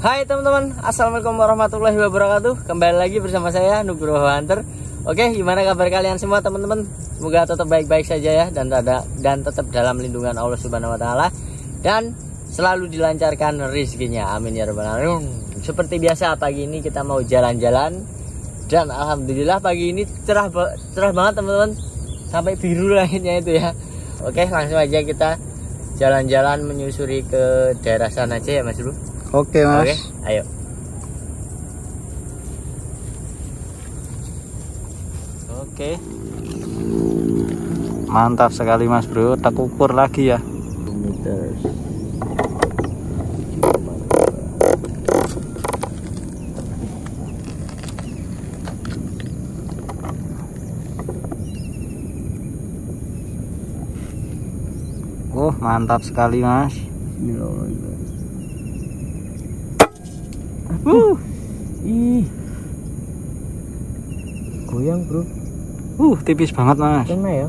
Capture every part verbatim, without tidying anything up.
Hai teman-teman, assalamualaikum warahmatullahi wabarakatuh. Kembali lagi bersama saya Nugroho Hunter. Oke, gimana kabar kalian semua teman-teman? Semoga tetap baik-baik saja ya, dan ada dan tetap dalam lindungan Allah Subhanahu Wa Taala, dan selalu dilancarkan rezekinya. Amin ya rabbal alamin. Seperti biasa pagi ini kita mau jalan-jalan, dan alhamdulillah pagi ini cerah cerah banget teman-teman, sampai biru langitnya itu ya. Oke, langsung aja kita jalan-jalan menyusuri ke daerah sana aja ya Mas Bro. Oke Mas. Oke, ayo. Oke. Mantap sekali Mas Bro, tak ukur lagi ya. Meters. Oh, mantap sekali Mas. Uh, ih, goyang bro. Uh, tipis banget Mas. Kena ya?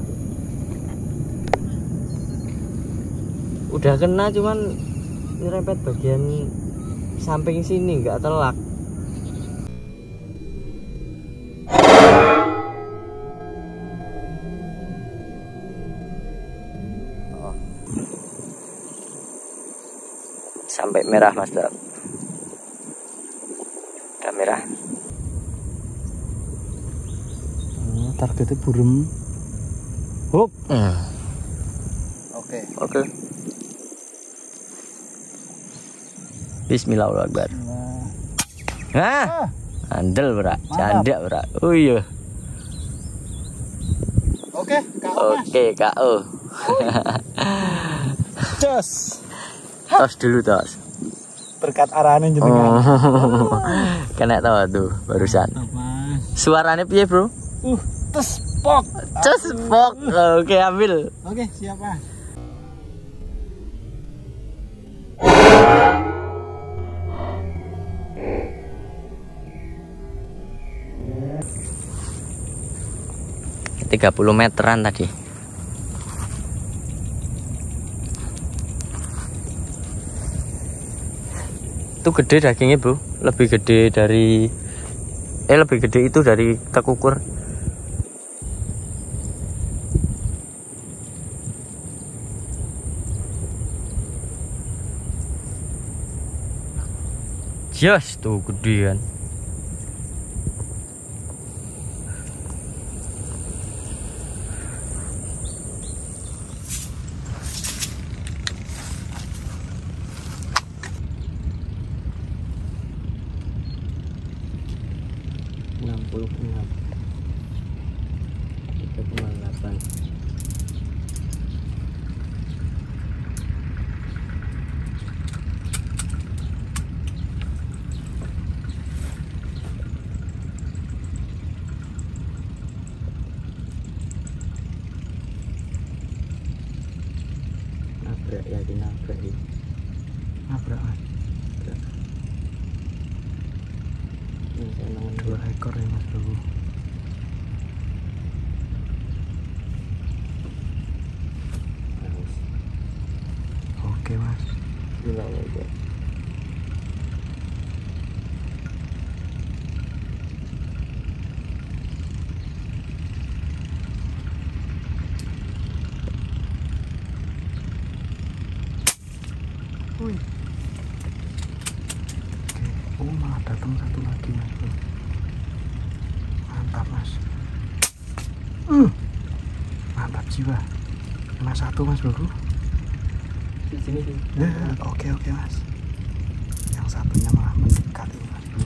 Udah kena, cuman nyerempet bagian samping sini, nggak telak. Oh. Sampai merah Mas Dap. Kamera. Hmm, targetnya burem. Hop. Hmm. Oke. Oke. Bismillahirrahmanirrahim. Hah? Andel bra, canda bra. Oh iya. Oke, K O. Oke, K O. Jos. Tos dulu tos. Berkat arahannya jenengan. Oh. Kena tahu tuh barusan. Suaranya piye, Bro? Uh, tespok. Tespok. Oke, ambil. Oke, siap Mas. tiga puluh meteran tadi. Itu gede dagingnya bro, lebih gede dari eh lebih gede itu dari tekukur. Yes, tuh gedean. enam puluh enam tiga koma delapan. Nabrak ya, dinabrak ya. Nabrak Mas. Dua ekor ya Mas Bro. Oke Mas. Gila aja. Wih. Oke. Oh, malah datang satu lagi Mas Bro. Mantap Mas. Uh. Mantap jiwa. Kena satu Mas Bro. Di sini sih. Ya, oke oke Mas. Yang satunya malah mendekat ini Mas Bro.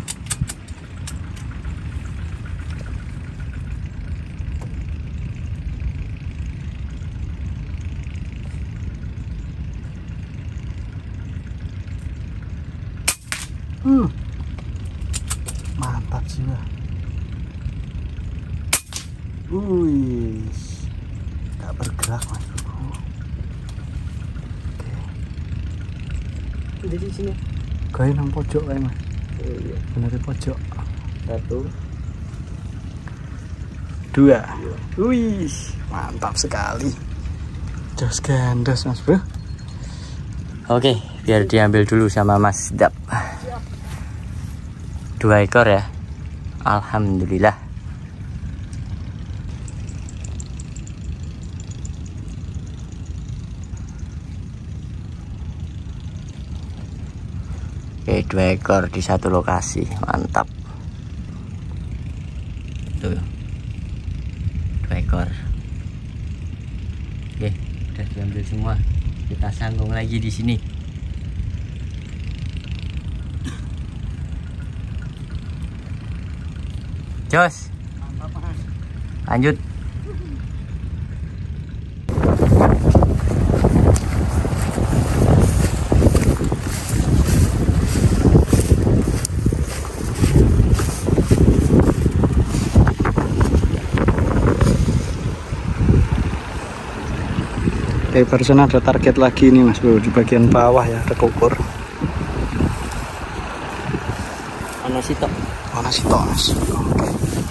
Hmm. Mantap jiwa. Wih, gak bergerak Mas Bro. Oke. Di sini. Gaya nang pojok kayak Mas. Oh iya. Bener di pojok. Satu. Dua. Wih, mantap sekali. Jos gandos Mas Bro. Oke, biar diambil dulu sama Mas Dap. Siap. dua ekor ya, alhamdulillah. Oke, dua ekor di satu lokasi, mantap. Tuh, dua ekor. Oke, udah diambil semua. Kita sanggung lagi di sini. Jos, lanjut. Oke, barusan ada target lagi nih Mas Bro di bagian bawah ya, ada kokor. Mana sih tok? Mana sih tok Mas? Oke.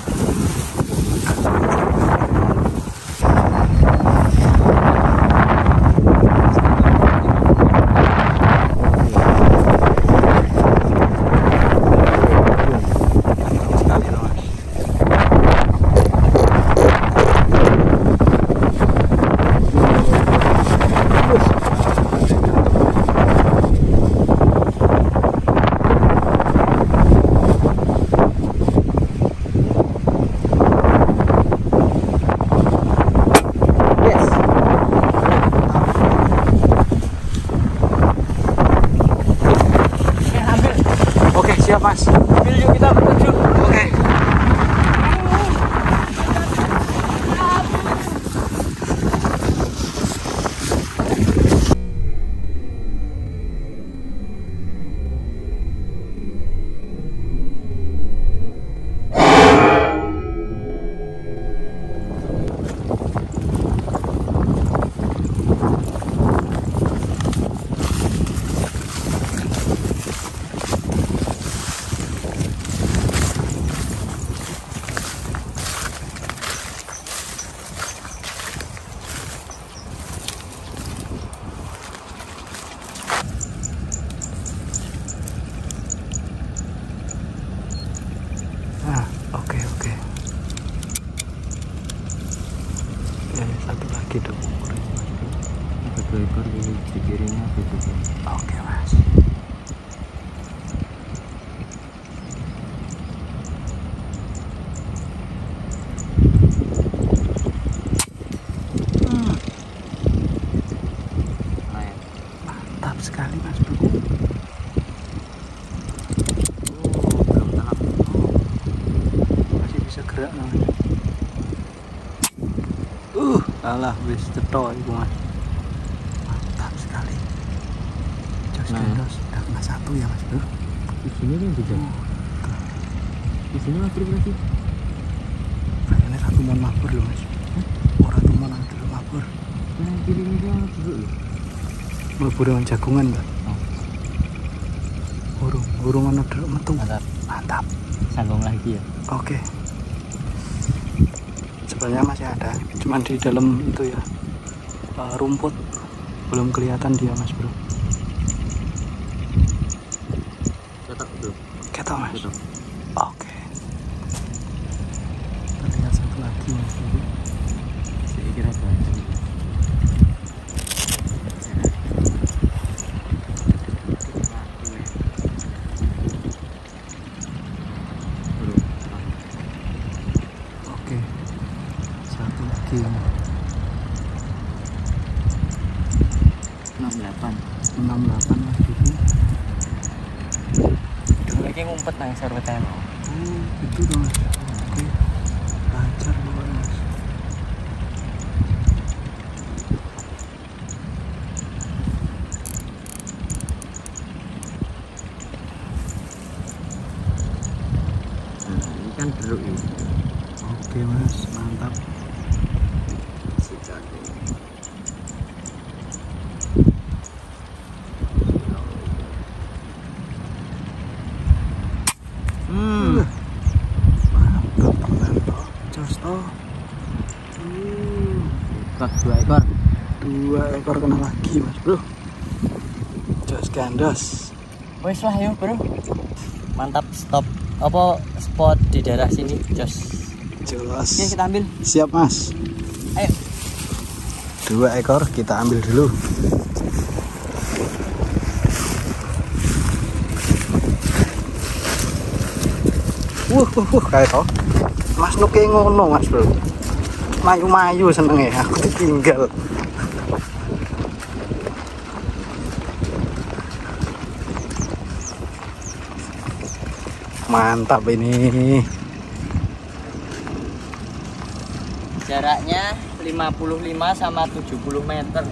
Siap Mas. Ambil yuk, kita menuju. Oke. Oke oke. Oke, satu lagi dong. Ada dua ekor di kirinya gitu. Oke Mas. Hmm. Mantap sekali Mas Bro. Gerak namanya. Uh, alah wis cetok iku Mas. Mantap sekali. Jos Nah. terus udah kena satu ya Mas Bro. Di sini kan juga. Di sini apa berarti? Kayaknya satu mon mabur loh Mas. Ora tuh mon ada mabur. Yang kiri ini kan dulu loh. Mabur dengan jagungan Mbak. Oh. Burung, burung mana dulu metu. Mantap. Mantap. Sanggung lagi ya. Oke. Sebenarnya masih ada, cuman di dalam itu ya uh, rumput belum kelihatan dia Mas Bro. Cetak tuh. Ketok Mas. Cetak. Oke. Kita lihat satu lagi Mas Bro. Saya kira banyak. Oke. Satu lagi. enam delapan. enam delapan lagi. Lagi ngumpet nang sarwetan. Oh, itu dong Mas. Oke. Lancar banget Mas. Nah, ini kan jeruk ini. Oke Mas, mantap. Hmm. Mantap mantap. Jos toh. Bak dua ekor. Dua ekor kena lagi Mas Bro. Jos gandos. Wes lah yuk bro. Mantap, stop. apa spot di daerah sini, Jos. Jelas. Oke, kita ambil. Siap, Mas. Ayo. Dua ekor kita ambil dulu. Wuh, wuh, wuh, kayak toh. Mas Nuke ngono, Mas Bro. Mayu-mayu seneng ya, aku ditinggal. Mantap ini. Jaraknya lima puluh lima sama tujuh puluh meter.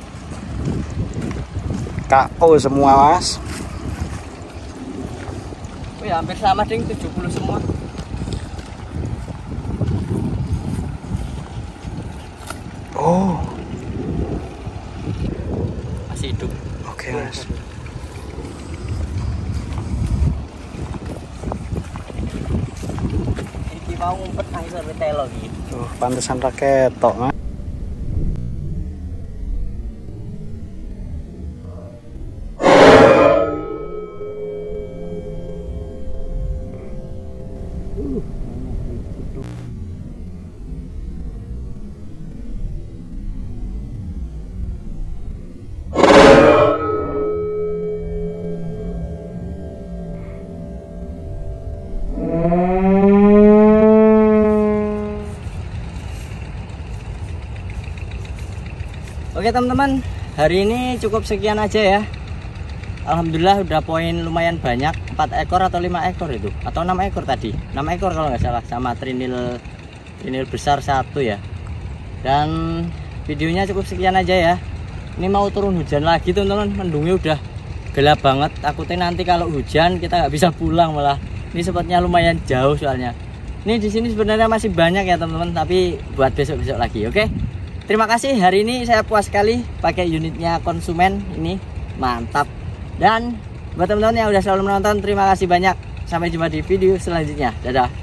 K O semua, Mas. Wih, hampir sama ding, tujuh puluh semua. Oh, masih hidup. oke, Mas. Iki mau ngumpet nang sampe telo iki. Tuh, pantesan raket tok, Mas. Oke teman-teman, hari ini cukup sekian aja ya. Alhamdulillah udah poin lumayan banyak, empat ekor atau lima ekor itu, atau enam ekor tadi, enam ekor kalau nggak salah, sama trinil trinil besar satu ya. Dan videonya cukup sekian aja ya. Ini mau turun hujan lagi teman-teman, mendungnya udah gelap banget. Takutnya nanti kalau hujan kita nggak bisa pulang malah. Ini spotnya lumayan jauh soalnya. Ini di sini sebenarnya masih banyak ya teman-teman, tapi buat besok-besok lagi, oke? Terima kasih, hari ini saya puas sekali pakai unitnya konsumen ini, mantap. Dan buat teman-teman yang udah selalu menonton, terima kasih banyak. Sampai jumpa di video selanjutnya. Dadah.